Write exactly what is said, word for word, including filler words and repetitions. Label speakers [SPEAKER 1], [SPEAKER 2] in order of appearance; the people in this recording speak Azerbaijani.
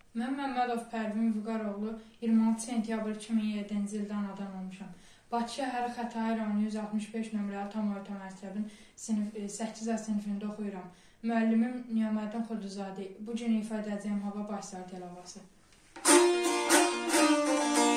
[SPEAKER 1] Mən Məmmədov Pərvin Vüqaroğlu iyirmi altı sentyabr iki min yeddinci ildə anadan olmuşam. Bakı şəhəri Xətai rayonu yüz altmış beş nömrəli tam orta məktəbin səkkiz A sinifində oxuyuram. Müəllimim Niyaməddin Xuduzadə. Bu gün ifa edəcəyim Hava başlar təlavası.